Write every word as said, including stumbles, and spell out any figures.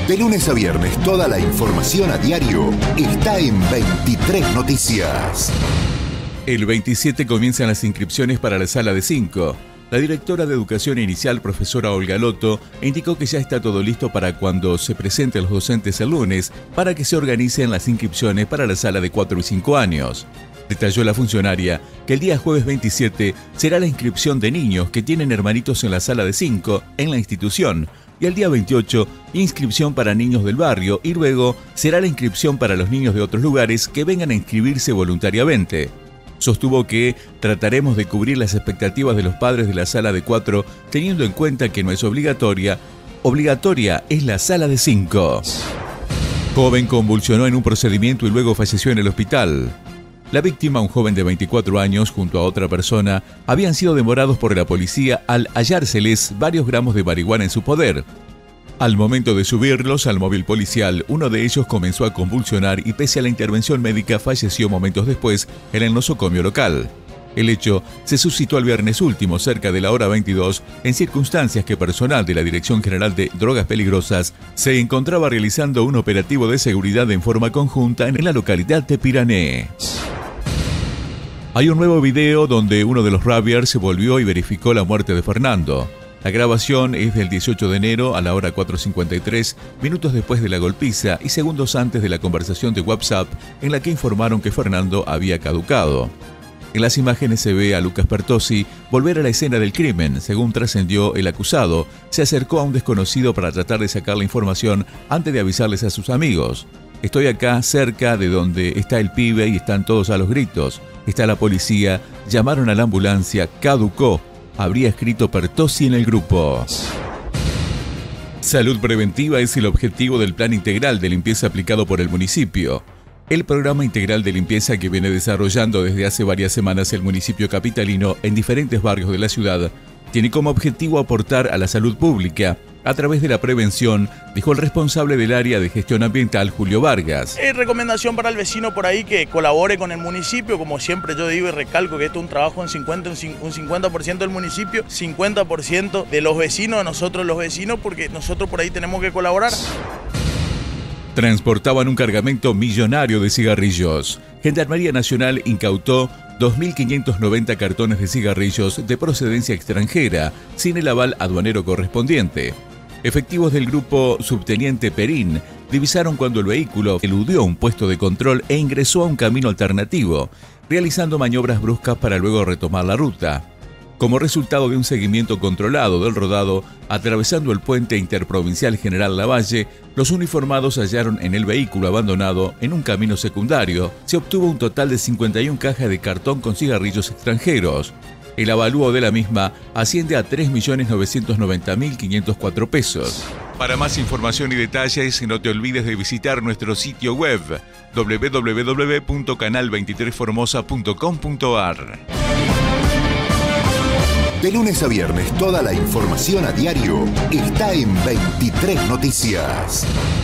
De lunes a viernes, toda la información a diario está en veintitrés Noticias. El veintisiete comienzan las inscripciones para la sala de cinco. La directora de Educación Inicial, profesora Olga Loto, indicó que ya está todo listo para cuando se presenten los docentes el lunes para que se organicen las inscripciones para la sala de cuatro y cinco años. Detalló la funcionaria que el día jueves veintisiete será la inscripción de niños que tienen hermanitos en la sala de cinco en la institución, y el día veintiocho, inscripción para niños del barrio, y luego será la inscripción para los niños de otros lugares que vengan a inscribirse voluntariamente. Sostuvo que trataremos de cubrir las expectativas de los padres de la sala de cuatro, teniendo en cuenta que no es obligatoria. Obligatoria es la sala de cinco. Joven convulsionó en un procedimiento y luego falleció en el hospital. La víctima, un joven de veinticuatro años, junto a otra persona, habían sido demorados por la policía al hallárseles varios gramos de marihuana en su poder. Al momento de subirlos al móvil policial, uno de ellos comenzó a convulsionar y pese a la intervención médica falleció momentos después en el nosocomio local. El hecho se suscitó el viernes último, cerca de la hora veintidós, en circunstancias que personal de la Dirección General de Drogas Peligrosas se encontraba realizando un operativo de seguridad en forma conjunta en la localidad de Pirané. Hay un nuevo video donde uno de los Rabiers se volvió y verificó la muerte de Fernando. La grabación es del dieciocho de enero a la hora cuatro cincuenta y tres, minutos después de la golpiza y segundos antes de la conversación de WhatsApp en la que informaron que Fernando había caducado. En las imágenes se ve a Lucas Pertossi volver a la escena del crimen. Según trascendió, el acusado se acercó a un desconocido para tratar de sacar la información antes de avisarles a sus amigos. Estoy acá cerca de donde está el pibe y están todos a los gritos. Está la policía, llamaron a la ambulancia, caducó. Habría escrito Pertossi en el grupo. Salud preventiva es el objetivo del Plan Integral de Limpieza aplicado por el municipio. El programa integral de limpieza que viene desarrollando desde hace varias semanas el municipio capitalino en diferentes barrios de la ciudad tiene como objetivo aportar a la salud pública a través de la prevención, dijo el responsable del área de gestión ambiental, Julio Vargas. Es recomendación para el vecino por ahí que colabore con el municipio, como siempre yo digo y recalco que esto es un trabajo en cincuenta, un cincuenta por ciento del municipio, cincuenta por ciento de los vecinos, de nosotros los vecinos, porque nosotros por ahí tenemos que colaborar. Transportaban un cargamento millonario de cigarrillos. Gendarmería Nacional incautó dos mil quinientos noventa cartones de cigarrillos de procedencia extranjera, sin el aval aduanero correspondiente. Efectivos del grupo Subteniente Perín divisaron cuando el vehículo eludió un puesto de control e ingresó a un camino alternativo, realizando maniobras bruscas para luego retomar la ruta. Como resultado de un seguimiento controlado del rodado, atravesando el puente interprovincial General Lavalle, los uniformados hallaron en el vehículo abandonado en un camino secundario. Se obtuvo un total de cincuenta y una cajas de cartón con cigarrillos extranjeros. El avalúo de la misma asciende a tres millones novecientos noventa mil quinientos cuatro pesos. Para más información y detalles, no te olvides de visitar nuestro sitio web doble u doble u doble u punto canal veintitrés formosa punto com punto ar. De lunes a viernes, toda la información a diario está en veintitrés Noticias.